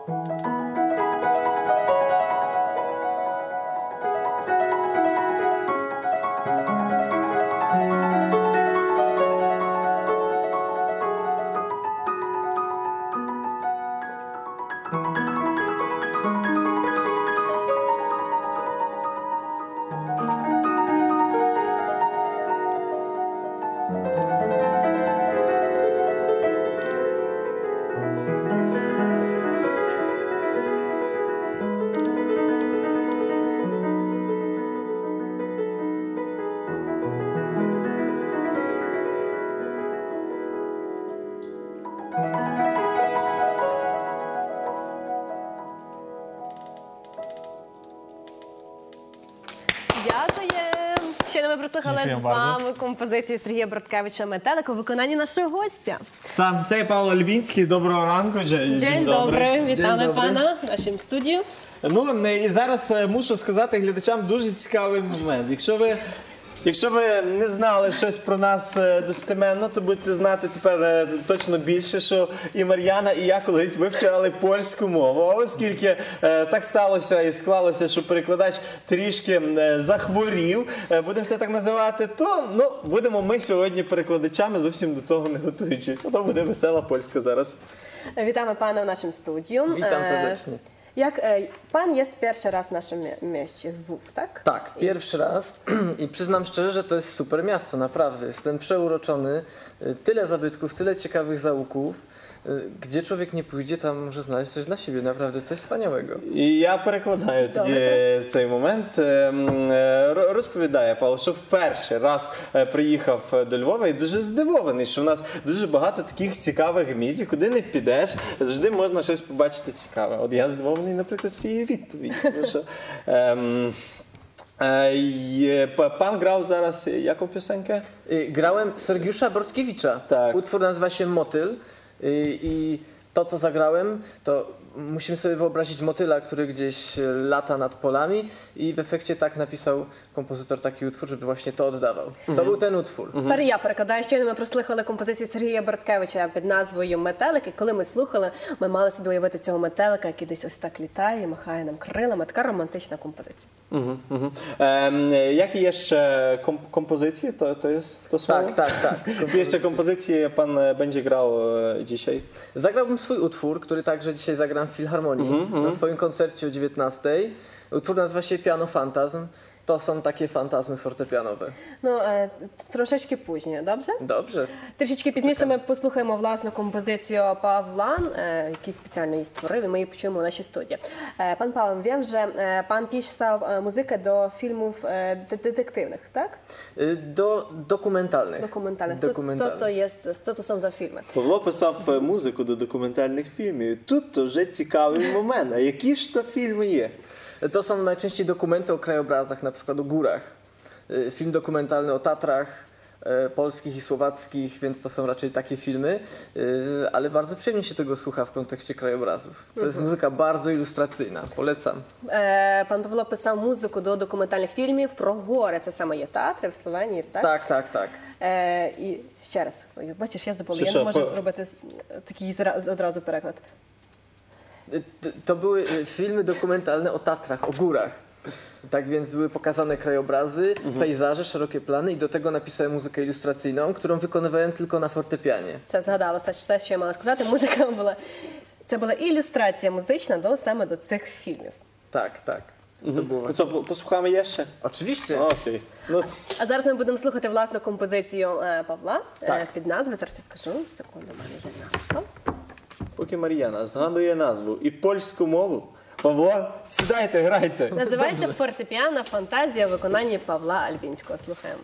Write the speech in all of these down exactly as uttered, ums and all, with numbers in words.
Ми прослухали з вами композицію Сергія Борткевича «Метелик» у виконанні нашого гостя. Там, це Павло Альбінський. Доброго ранку. День добрий. Вітаю пана в нашій студії. Ну, і зараз мушу сказати глядачам дуже цікавий момент. Якщо ви... Якщо ви не знали щось про нас достеменно, то будете знати тепер точно більше, що і Мар'яна, і я колись вивчали польську мову. А оскільки так сталося і склалося, що перекладач трішки захворів, будемо це так називати, то ну, будемо ми сьогодні перекладачами, зовсім до того не готуючись. Ото буде весела польська зараз. Witamy pana w naszym studiu. Witam serdecznie. Jak pan jest pierwszy raz w naszym mieście, Lwów, tak? Tak, pierwszy raz i przyznam szczerze, że to jest super miasto, naprawdę. Jestem przeuroczony, tyle zabytków, tyle ciekawych zaułków. Gdzie człowiek nie pójdzie, там може знайти coś dla siebie, naprawdę coś wspaniałego. І я перекладаю тоді цей момент. Розповідає Павло, що вперше раз приїхав до Львова і дуже здивований, що в нас дуже багато таких цікавих місць, куди не підеш, завжди можна щось побачити цікаве. От я здивований, наприклад, з цієї відповіді. Що, ем, Pan grał zaraz jaką piosenkę? Grałem Sergiusza Bortkiewicza. Tak. Utwór nazywa się Motyl. I, I to, co zagrałem, to musimy sobie wyobrazić motyla, który gdzieś lata nad polami i w efekcie tak napisał kompozytor taki utwór, żeby właśnie to oddawał. To był ten utwór. Тепер я перекладаю, щойно ми прослухали композицію Сергія Борткевича під назвою «Метелик». І коли ми слухали, ми мали собі уявити цього метелика, який десь ось так літає, махає нам крилами. Така романтична композиція. Mhm, mhm. Um, jakie jeszcze kom kompozycje to, to jest to słowo? Tak, tak, tak. Jakie jeszcze kompozycje pan będzie grał e, dzisiaj? Zagrałbym swój utwór, który także dzisiaj zagram w Filharmonii mm -hmm. na swoim koncercie o dziewiętnastej. Utwór nazywa się Piano Fantazm. To są takie fantazmy fortepianowe. Ну, е, трошечки пізніше, добре? Добре. Трішечки пізніше ми послухаємо власну композицію Павла, е, який спеціально її створив, і ми її почуємо у нашій студії. Е, пан Павло, wiem, że е, pan pisał e, muzykę do filmów e, detektywnych, tak? Do dokumentalnych. Dokumentalnych. Dokumentalnych. Co to jest, co to są za filmy? Павло писав музику до документальних фільмів. Тут то вже цікавий момент. А які ж то фільми є? To są najczęściej dokumenty o krajobrazach, na przykład o górach. Film dokumentalny o Tatrach polskich i słowackich, więc to są raczej takie filmy, ale bardzo przyjemnie się tego słucha w kontekście krajobrazów. To jest muzyka bardzo ilustracyjna, polecam. Пан Павло писав музику до документальних фільмів про гори. Це саме є Татри в Словенії, так? Tak, tak, tak. Е, і ще раз, ой, бачиш, я забула, я не можу робити такий одразу переклад. To były filmy dokumentalne o Tatrach, o górach. Tak więc były pokazane krajobrazy, mhm. pejzaże, szerokie plany i do tego napisałem muzykę ilustracyjną, którą wykonywałem tylko na fortepianie. Це згадалося, все, що я мала сказати. Музика була, це була ілюстрація музична до, саме до цих фільмів. Tak, tak. To było... No co, posłuchamy jeszcze? Oczywiście. Okej. No to... А зараз ми будемо слухати власну композицію е, Павла е, Так. під назвою. Зараз я скажу. Секунду, в мене вже назва. Поки Мар'яна згадує назву і польську мову. Павло, сідайте, грайте. Називається «Фортепіано фантазія» у виконанні Павла Альбінського. Слухаємо.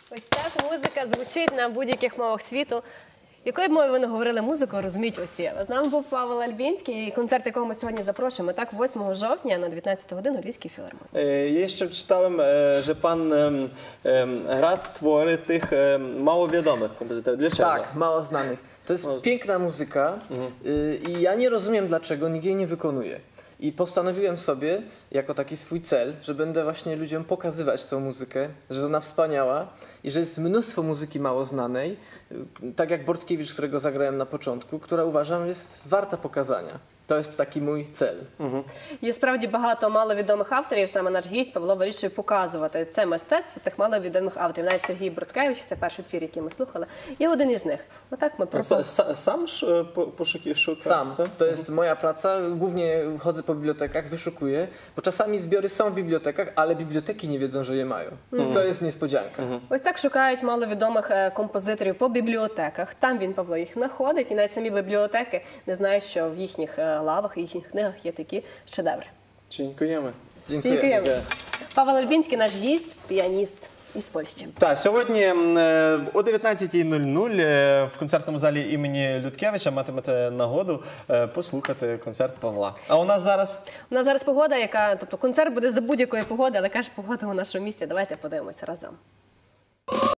Ось так музика звучить на будь-яких мовах світу. Якою б мовою ви не говорили музику, розуміють усі. З нами був Павел Альбінський, концерт якого ми сьогодні запрошуємо. Так, восьмого жовтня на дев'ятнадцяту годину у Львівській філармонії. Я ще czytałem, że pan gra twory tych mało wiadomych kompozytorów. Dlaczego? Tak, mało znanych. To jest piękna muzyka y, i ja nie rozumiem, dlaczego nikt jej nie wykonuje. I postanowiłem sobie, jako taki swój cel, że będę właśnie ludziom pokazywać tę muzykę, że jest ona wspaniała i że jest mnóstwo muzyki mało znanej, y, tak jak Bortkiewicz, którego zagrałem na początku, która uważam jest warta pokazania. To jest taki mój cel. Є справді багато маловідомих авторів. Саме наш гість Павло вирішує показувати це мистецтво цих маловідомих авторів. Навіть Сергій Борткевич, це перший твір, який ми слухали, є один із них. Отак ми Sa- sa- Sam sz- po- poszuki- szuka? Sam. To jest moja praca. Głównie chodzę po bibliotekach, wyszukuję, bo czasami zbiory są w bibliotekach, ale biblioteki nie wiedzą, że je mają. To jest niespodzianka. Ось так шукають маловідомих е, композиторів по бібліотеках. Там він, Павло, їх знаходить, і навіть самі бібліотеки не знають, що в їхніх е, лавах і їхніх книгах є такі шедеври. Dziękujemy. Dziękuję. Дякуємо. Павел Альбінський, наш гість, піаніст із Польщі. Так, сьогодні е, о дев'ятнадцятій нуль нуль е, в концертному залі імені Людкевича матимете нагоду е, послухати концерт Павла. А у нас зараз У нас зараз погода, яка, тобто концерт буде за будь-якої погоди, але каже, погода у нашому місті. Давайте подивимося разом.